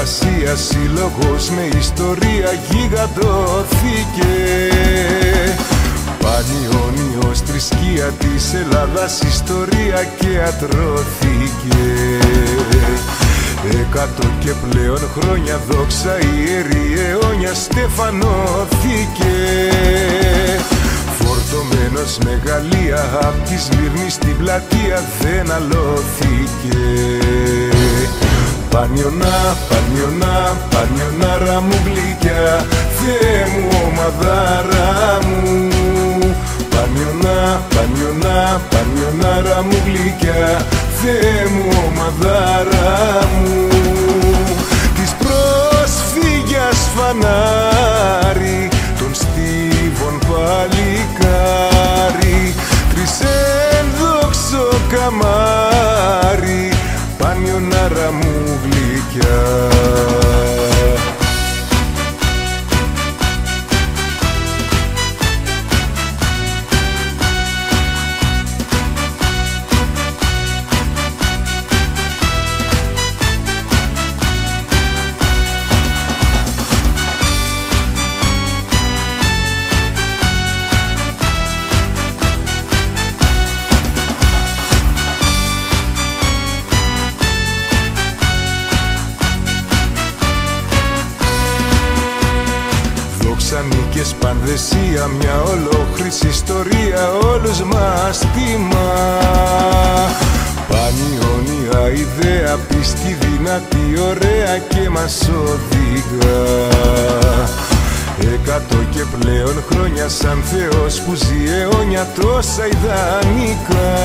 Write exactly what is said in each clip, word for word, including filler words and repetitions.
Ασία σύλλογος με ιστορία γιγαντώθηκε. Πανιώνιος θρησκεία της Ελλάδας, ιστορία και ατρώθηκε. Εκατό και πλέον χρόνια δόξα ιερή αιώνια στεφανώθηκε. Φορτωμένος μεγαλεία απ' τη Σμύρνη στην πλατεία δεν αλώθηκε. Πανιωνά, πανιωνά, πανιωνάρα μου γλυκιά, Θεέ μου ομαδάρα μου. Πανιωνά, πανιωνά, πανιωνάρα μου γλυκιά, Θεέ μου ομαδάρα μου. Της πρόσφυγιας φανάρι, των στίβων παλικάρι, τρισένδοξο καμάρι, πανιωνάρα μου γλυκιά. Νίκες, πανδεσία, μια ολόκληρη ιστορία όλους μας τιμά. Πανιώνια ιδέα, πίστη δυνατή, ωραία και μας οδηγά. Εκατό και πλέον χρόνια σαν Θεός που ζει αιώνια τόσα ιδανικά.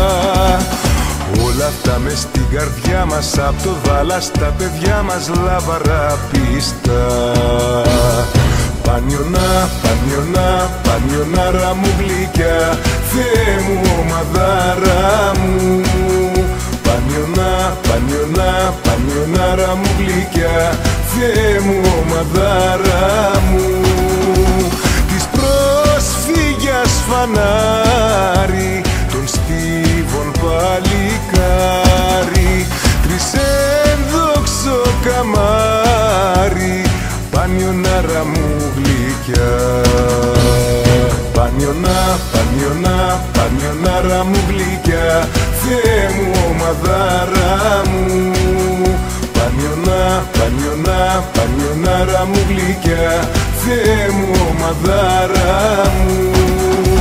Όλα αυτά μες στην καρδιά μας, απ' το βάλα στα παιδιά μας λαβαρά πίστα. Πανιωνά, πανιωνά, πανιωνάρα μου γλυκιά, Θεέ μου ομαδάρα μου. Πανιωνά, πανιωνά, πανιωνάρα μου γλυκιά, Θεέ μου ομαδάρα μου. Της πρόσφυγιας φανάρι, των στίβων παλικάρι, τρισένδοξο καμάρι, πανιωνάρα μου γλυκιά. Πανιωνά, πανιωνά, πανιωνάρα μου γλυκιά, Θεέ μου ομαδάρα μου. Πανιωνά, πανιωνά, πανιωνάρα μου γλυκιά, Θεέ μου ομαδάρα μου.